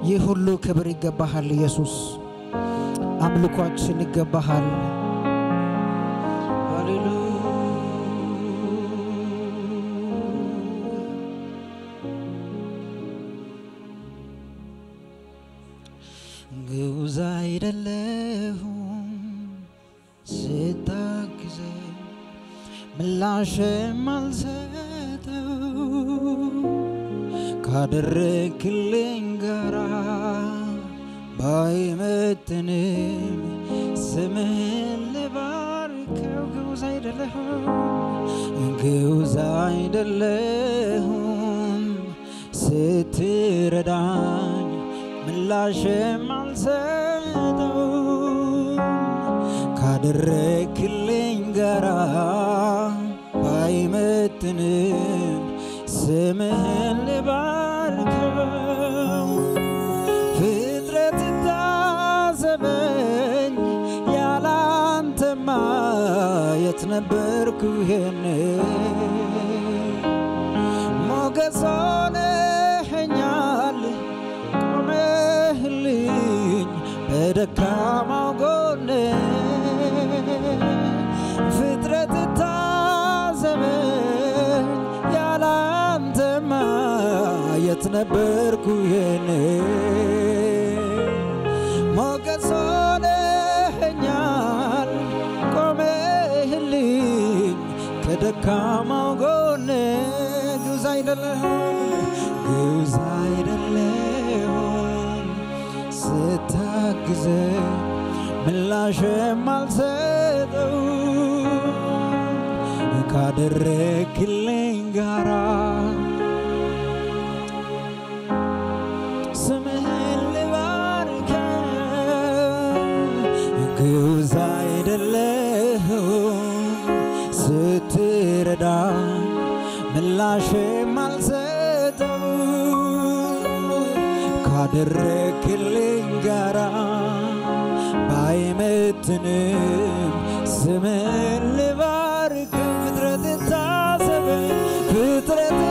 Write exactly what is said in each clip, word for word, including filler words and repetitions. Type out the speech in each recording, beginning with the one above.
ይሁሉ ክብር ይገባሃል ኢየሱስ አምልኳችን ይገባሃል ሃሌሉያ ግዑዝ አይደለሁም ስታግዘኝ ምላሽም አልሰጠው ካደረክልኝ ጋራ ባይመጥንም ስምህን ልባርከው ግዑዝ አይደለሁም ግዑዝ አይደለሁም ስትረዳኝ ምላሽም አልሰጠው ካደረክልኝ ጋራ ባይመጥንም ስምህን ልባርከው ፍጥረት ታዘበኝ ያላንተማ የት ነበርኩ ይሄኔ ሞገስ ሆነኸኛል ቆመህልኝ በደካማው ጎኔ ፍጥረት ታዘበኝ ያላንተማ የት ነበርኩ ይሄኔ ሞገስ ሆነኸኛል ቆመህልኝ ከደካማው ጎኔ ግዑዝ አይደለሁም ግዑዝ አይደለሁም ስታግዘኝ ምላሽም አልሰጠው ካደረክልኝ ጋራ ስምህን ልባርከው ግዑዝ አይደለሁም ስትረዳኝ ምላሽም አልሰጠው ካደረክልኝ ጋራ ባይመጥንም ስምህን ልባርከው ፍጥረት ታዘበኝ ፍጥረት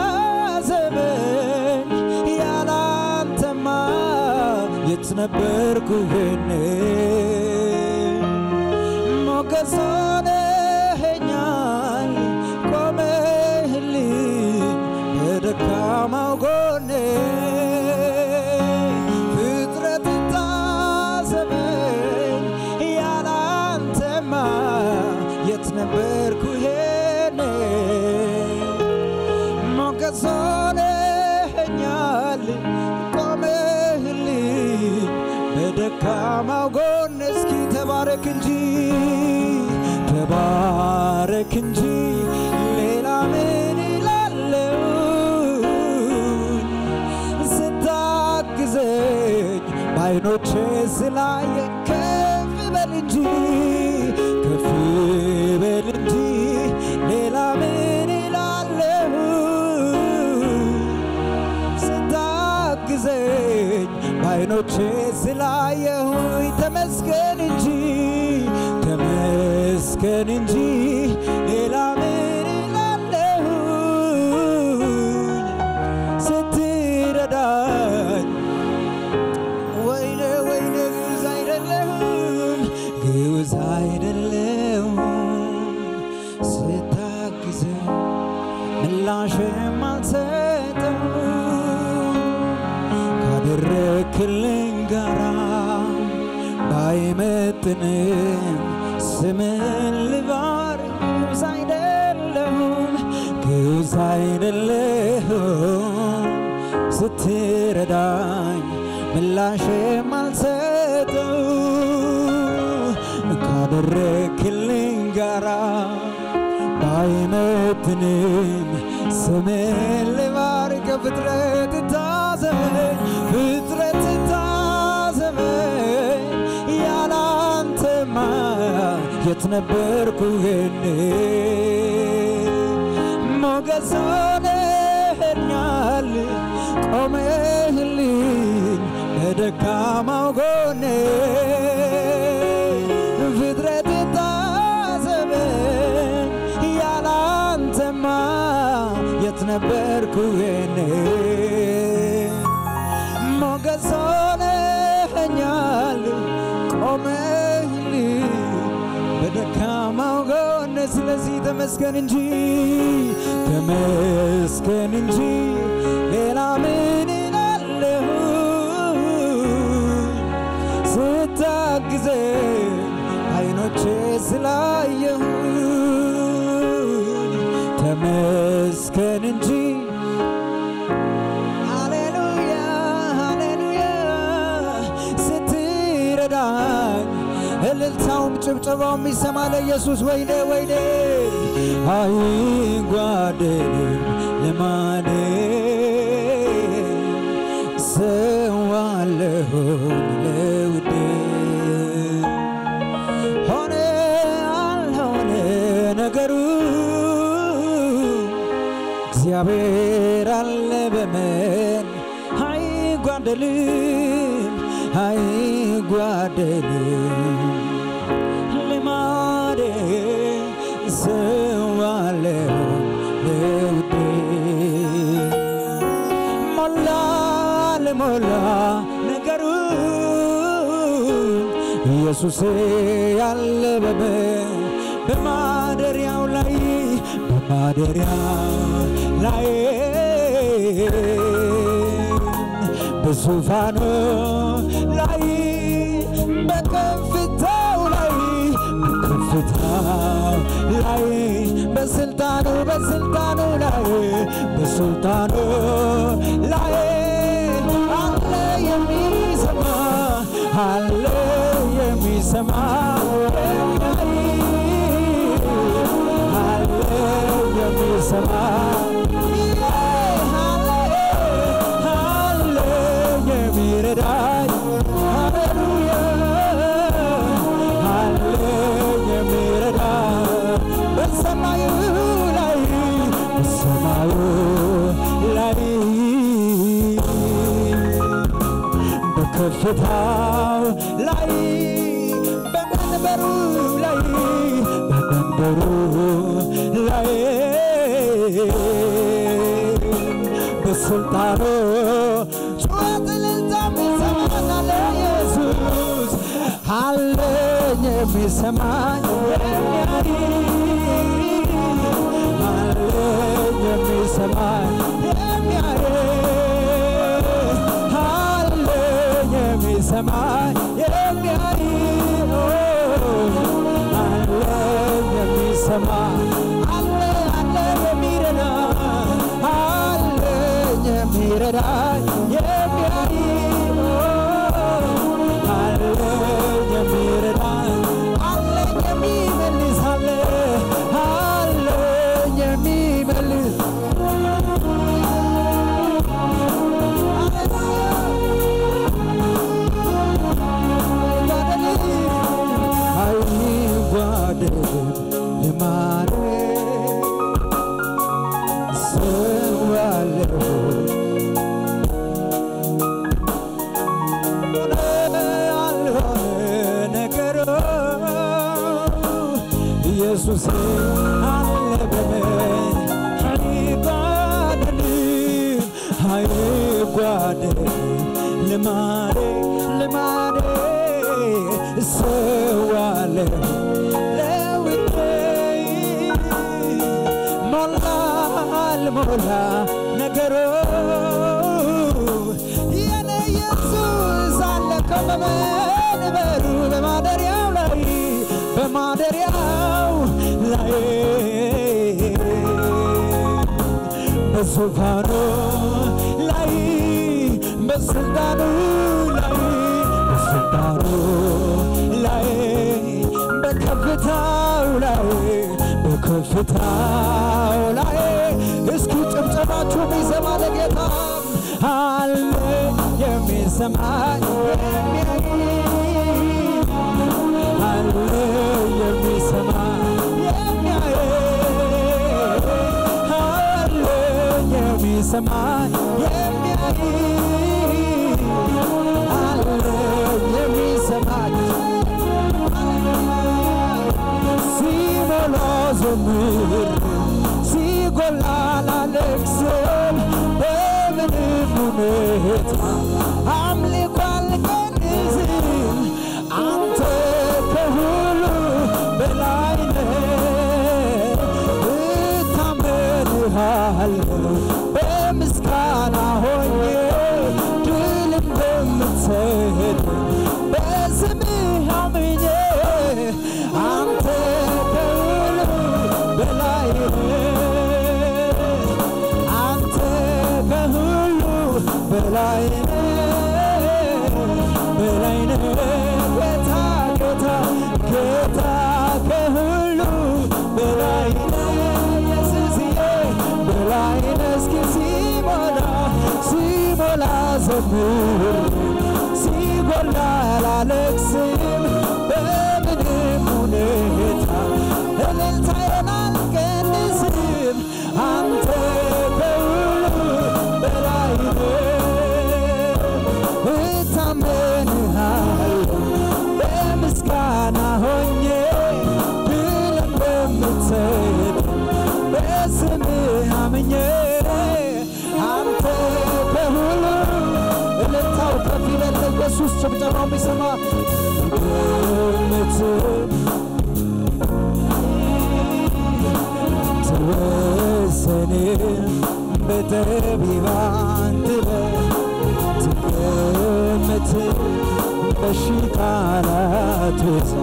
ታዘበኝ ያላንተማ የት ነበርኩ ይሄኔ ሞገስ ሆነኸኛል ቆመህልኝ በደካማው ጎኔ ፍጥረት ታዘበኝ ያላንተማ የት ነበርኩ ይሄኔ ሞገስ ሆነኸኛል ቆመህልኝ በደካማው ጎኔ እስኪ ተባረክ እንጂ ተባረክ እንጂ ሌላ ምን እላለሁ ስታግዘኝ በዓይኖቼ ስላየ ከፍ በል እንጂ ከፍ በል እንጂ ሌላ ምን እላለሁ ስታግዘኝ በዓይኖቼ ስላየሁኝ ተመስገን እንጂ ተመስገን እንጂ ሌላ ምን እላለሁ ስትረዳኝ ወይኔ ወይኔ ግዑዝ አይደለሁም ግዑዝ አይደለሁም ስታግዘኝ ምላሽም አልሰጠው ካደረክልኝ ጋራ ባይመጥንም ስምህን ልባርክ ግዑዝ አይደለሁም ግዑዝ አይደለሁም ስትረዳኝ ምላሽም አልሰጠው ካደረክልኝ ጋራ ባይመጥንም ስምህን ልባርክ ፍጥረት ታዘበኝ ፍጥረት ታዘበኝ ያላንተማ የት ነበርኩ ይሄኔ ሞገስ ሆነኸኛል ቆመህልኝ በደካማው ጎኔ ፍጥረት ታዘበኝ ያላንተማ የት ነበርኩ ይሄኔ ሞገስ ስለዚህ ተመስገን እንጂ ተመስገን እንጂ ሌላ ምን እላለሁ ስታግዘ አይኖቼ ስላየሁ ተመስገን እንጂ ሃሌሉያ ሃሌሉያ ስትረዳኝ እልልታውም ጭብጨባውም ይሰማ ለኢየሱስ ወይኔ ወይኔ አይጓደልም ልማዴ ሰዋለሁኝ ለውዴ ሆነ አልሆነ ነገሩ እግዚአብሔር አለ በመን አይጓደልም አይጓደልም ልማዴ ሰዋለሁ ለውዴ ሞላ ለሞላ ነገሩ ኢየሱስ ያለ በመን በማደሪያው ላይ በማደሪያው ላይ በዙፋኑ ላይ በከፍታው ላይ በከፍታው ላይ በስልጣኑ በስልጣኑ ላይ በስልጣኑ ላይ አለ የሚሰማ አለ የሚሰማ አለ የሚሰማ የሚረዳኝ ሃሌሉያ ሃሌ የሚረዳኝ በሰማዩ ላይ በሰማዩ ላይ በከፍታው ላይ በመንበሩ ላይ በመንበሩ ላይ በስልጣኑ አለኝ የሚሰማኝ የሚያይ አለኝ የሚሰማኝ የሚያይ አለኝ የሚሰማኝ የሚያይ አለኝ የሚሰማኝ አለ አለ የሚረዳ አለኝ የሚረዳኝ የሚያይ የሚረዳኝ አለኝ የሚመልስ አለ አለኝ የሚመልስ አይጓደልም ልማዴ ሰዋለሁ ኢየሱስ አለ በመን አይጓደልም አይጓደልም ልማዴ ልማዴ ሰዋለሁ ለውዴ ሞላ አልሞላ ነገሩ የኔ ኢየሱስ አለ በመንበሩ በማደሪያው ላይ በማደሪያው ላይ በዙፋኑ ላይ በስልጣኑ ላይ በስልጣኑ ላይ በከፍታው ላይ በከፍታው ላይ እስኪ ጭብጨባችሁ የሚሰማ ለጌታ አለ የሚሰማኝ የሚያይ አለ የሚሰማኝ የሚያይ አለ የሚሰማኝ የሚያይ አለ የሚሰማኝ ሲሞላ ዘምር ሲጎላ ላለቅስም በምንም ሁኔታ አምልኮ አልቀንስም አንተ ከሁሉ በላይ ነህ በላይነ በላይነ ጌታ ጌታ ጌታ ከሁሉ በላይነ ኢየሱስዬ በላይነ እስኪ ሲሞላ ሲሞላ ዘምር ሲጎላ አላለቅስም በምንም ሁኔታ እልልታዬን አልቀንስም አንተ ከሁሉ በላይ እታመንሃለሁ በምስጋና ሆኜ ድል እንደምትሰጥ በስምህ አምኜ አንተ ከሁሉ እልልታው ከፍ ይበል ኢየሱስ ጭብጨባው ቢሰማ ትወሰንም በጠቢባን ጥበብ ትገምት በሺህ ቃላት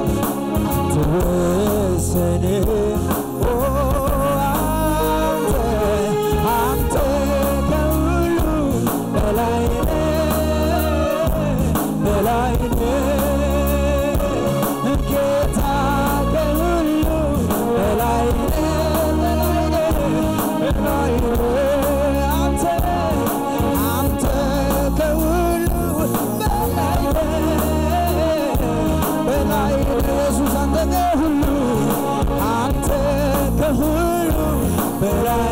ትወሰንም አንተ አንተ ከሁሉ በላይ በላይ ጌታ ከሁሉ በላይ በላይ አንተ አንተ ከሁሉ በላይ በላይ ኢየሱስ አንተ ከሁሉ አንተ ከሁሉ በላይ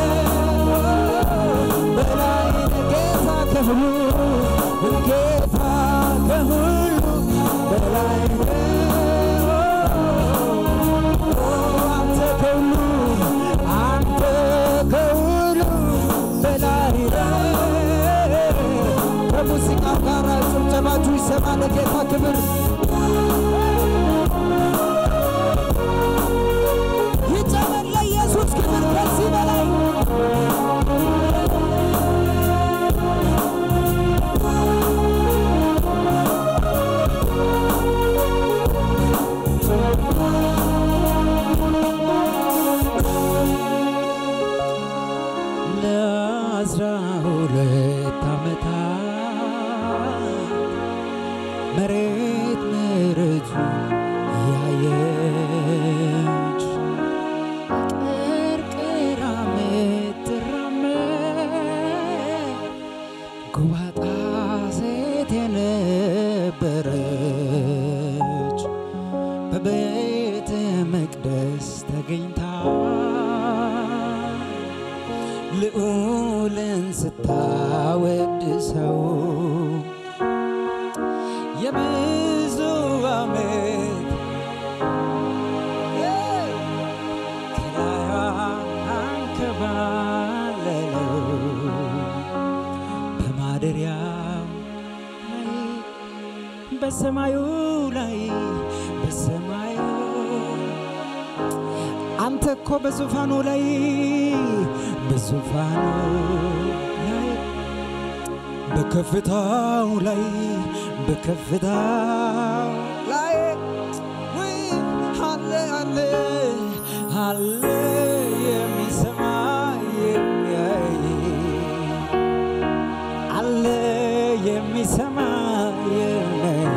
በላይ ጌታ ከሁሉ ጌታ ከሁሉ በላይ አንተ ከሁሉ አንተ ከሁሉ በላይ ከሙዚቃው ጋር ጭብጨባችሁ ይሰማ ለጌታ ክብር ይጨመር ለኢየሱስ ክብር ከዚህ በላይ ለአስራ ሁለት ዓመታት መሬት ምሕረቱ ያየች ቅርቅራ ምትራመድ ጎባጣ ሴት የነበረች በቤተ መቅደስ ተገኝታ ልዑልን ስታወድሰው የብዙ ዓመት ከላይዋ አንከባለለው በማደሪያው ላይ በሰማዩ ላይ በሰማዩ አንተ እኮ በዙፋኑ ላይ በዙፋኑ ላይ በከፍታው ላይ በከፍታው ላይ ወይ አለ አለ አለ የሚሰማ የሚያይ አለ የሚሰማ የሚያይ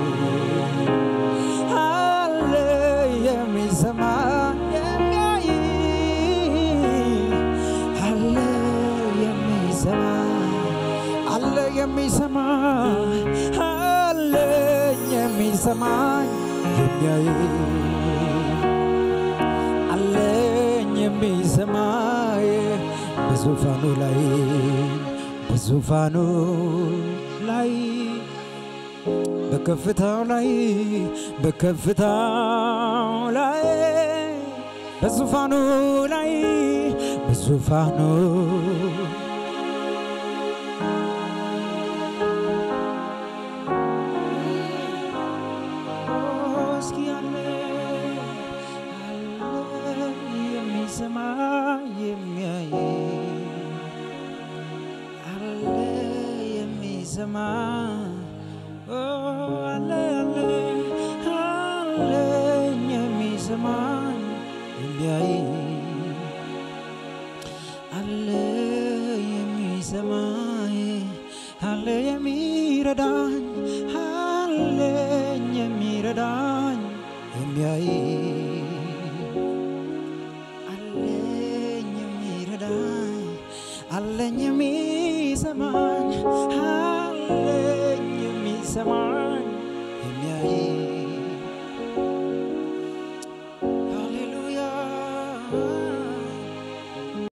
አለ የሚሰማ አለ የሚሰማ አለ የሚሰማ የሚያይ አለ የሚሰማ በዙፋኑ ላይ በዙፋኑ ላይ በከፍታው ላይ በከፍታው ላይ በዙፋኑ ላይ በዙፋኑ አለ የሚረዳኝ አለኝ የሚረዳኝ የሚያይ አለኝ የሚረዳኝ አለኝ የሚሰማኝ አለኝ የሚሰማኝ የሚያይ ሃሌሉያ